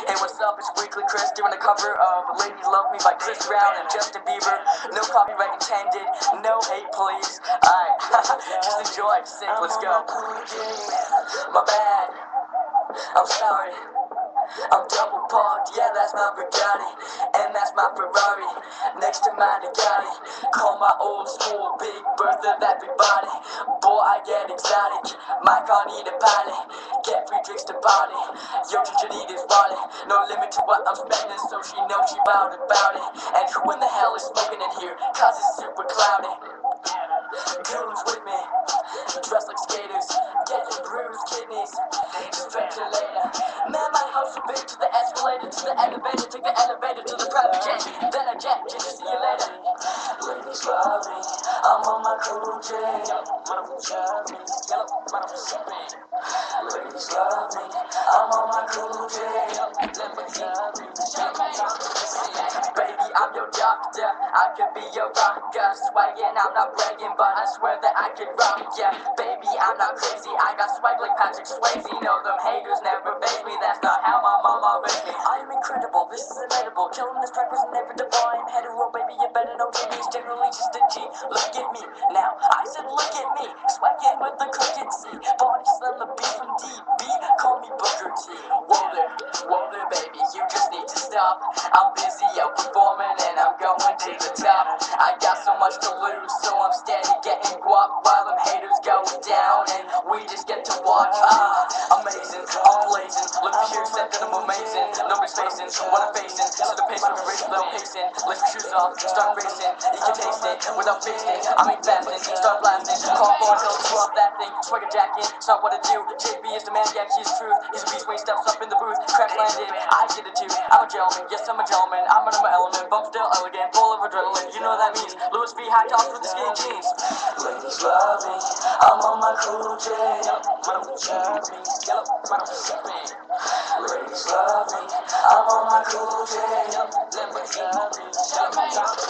Hey, what's up? It's Weekly Chris doing a cover of Lady Love Me by Chris Brown and Justin Bieber. No copyright intended, no hate please. Alright, just enjoy, sing, let's go. My bad, I'm sorry. I'm double parked, yeah, that's my Bugatti, and that's my Ferrari, next to my Nugatti. Call my old school Big Bertha, everybody. Boy, I get exotic, my car need a pilot. Get free drinks to party, yo, you need his wallet. No limit to what I'm spending, so she knows she bout about it. And who in the hell is smoking in here, cause it's super cloudy. Goons with me, dressed like skaters, getting bruised kidneys. Stretch it later. Man, my house so big, to the escalator, to the elevator, take the elevator to the private jet, then I jet, just see you later. Ladies love me, I'm on my cool J. Ladies love me, I'm on my cool J. Baby, I'm your doctor, I could be your rocker. Swaggin', I'm not bragging, but I swear that I could rock ya. Baby, I'm not crazy, I got swag like Patrick Swayze. No, them haters never faze me, that's not how my mama raised me. I am incredible, this is inedible. Killing this track was inevitable. I am hetero, baby, you better know KB's generally just a G. Look at me, now, I said look at me. Swaggin' with the cookin' C. Body slam the beat from DB, call me Booker T. Whoa there, baby, you just need to stop. I'm busy out performing and I'm going to the top. I got so much to lose, so I'm steady getting guap while them haters go down and we just get to watch. Amazing, I'm blazing, look here, said that I'm amazing. Nobody's facing what I'm facing, so the pace will be racing without pacing. Lift your shoes off, start racing, you can taste it without tasting. I ain't fasting, start blasting, call for until it's off that thing. Swagger jacket, it's not what I do. JB is the man, yeah, he's truth. He's a beast when he steps up in the booth. Crash landed, I get it too. I'm a gentleman, yes I'm a gentleman. I'm under my element, but I'm still elegant, full of adrenaline. You know what that means. Louis V. High tops with the skinny jeans. Ladies love me, I'm on my cool J. Ladies love me, ladies love me, I'm on my cool J. Ladies love me,